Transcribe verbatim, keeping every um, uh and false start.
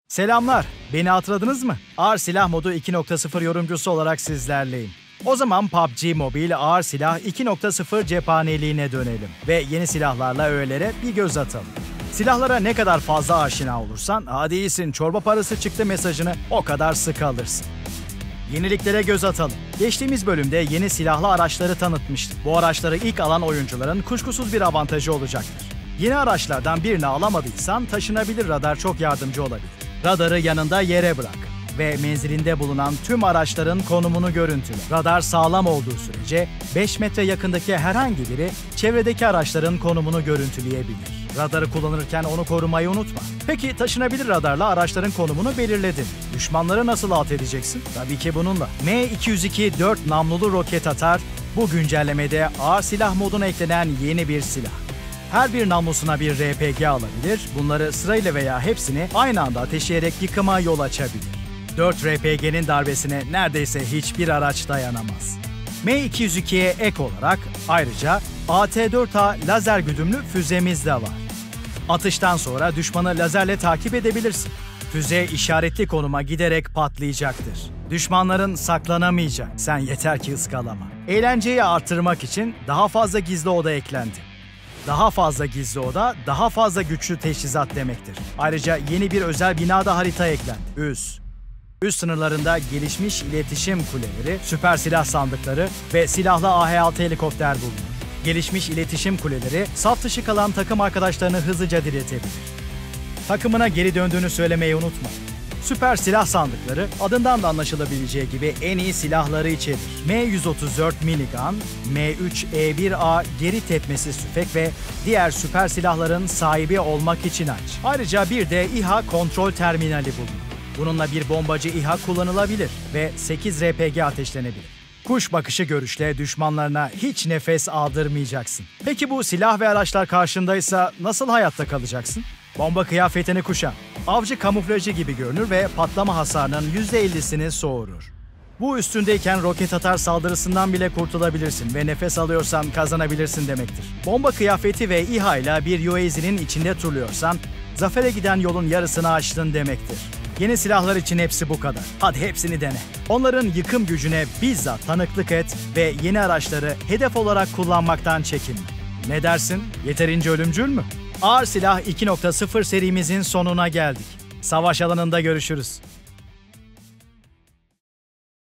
Selamlar, beni hatırladınız mı? Ağır Silah Modu iki nokta sıfır yorumcusu olarak sizlerleyim. O zaman P U B G Mobile Ağır Silah iki nokta sıfır cephaneliğine dönelim ve yeni silahlarla öğelere bir göz atalım. Silahlara ne kadar fazla aşina olursan, hadi iyisin çorba parası çıktı mesajını o kadar sık alırsın. Yeniliklere göz atalım. Geçtiğimiz bölümde yeni silahlı araçları tanıtmıştık. Bu araçları ilk alan oyuncuların kuşkusuz bir avantajı olacaktır. Yeni araçlardan birini alamadıysan taşınabilir radar çok yardımcı olabilir. Radarı yanında yere bırak ve menzilinde bulunan tüm araçların konumunu görüntüle. Radar sağlam olduğu sürece beş metre yakındaki herhangi biri çevredeki araçların konumunu görüntüleyebilir. Radarı kullanırken onu korumayı unutma. Peki taşınabilir radarla araçların konumunu belirledin. Düşmanları nasıl alt edeceksin? Tabii ki bununla. M iki yüz iki dört namlulu roket atar, bu güncellemede ağır silah moduna eklenen yeni bir silah. Her bir namlusuna bir R P G alabilir, bunları sırayla veya hepsini aynı anda ateşleyerek yıkıma yol açabilir. dört R P G'nin darbesine neredeyse hiçbir araç dayanamaz. M iki yüz ikiye ek olarak ayrıca A T dört A lazer güdümlü füzemiz de var. Atıştan sonra düşmanı lazerle takip edebilirsin. Füze işaretli konuma giderek patlayacaktır. Düşmanların saklanamayacak, sen yeter ki ıskalama. Eğlenceyi artırmak için daha fazla gizli oda eklendi. Daha fazla gizli oda, daha fazla güçlü teçhizat demektir. Ayrıca yeni bir özel binada harita eklendi. Üs. Üst sınırlarında gelişmiş iletişim kuleleri, süper silah sandıkları ve silahlı A H altı helikopter bulunuyor. Gelişmiş iletişim kuleleri, saf dışı kalan takım arkadaşlarını hızlıca diriltebilir. Takımına geri döndüğünü söylemeyi unutma. Süper silah sandıkları, adından da anlaşılabileceği gibi en iyi silahları içerir. M yüz otuz dört minigun, M üç E bir A geri tepmesi tüfek ve diğer süper silahların sahibi olmak için aç. Ayrıca bir de İHA kontrol terminali bulunur. Bununla bir bombacı İHA kullanılabilir ve sekiz R P G ateşlenebilir. Kuş bakışı görüşle düşmanlarına hiç nefes aldırmayacaksın. Peki bu silah ve araçlar karşındaysa nasıl hayatta kalacaksın? Bomba kıyafetini kuşan. Avcı kamuflajı gibi görünür ve patlama hasarının yüzde ellisini soğurur. Bu üstündeyken roket atar saldırısından bile kurtulabilirsin ve nefes alıyorsan kazanabilirsin demektir. Bomba kıyafeti ve İHA ile bir U A Z'nin içinde turluyorsan zafere giden yolun yarısını aştın demektir. Yeni silahlar için hepsi bu kadar. Hadi hepsini dene. Onların yıkım gücüne bizzat tanıklık et ve yeni araçları hedef olarak kullanmaktan çekinme. Ne dersin? Yeterince ölümcül mü? Ağır Silah iki nokta sıfır serimizin sonuna geldik. Savaş alanında görüşürüz.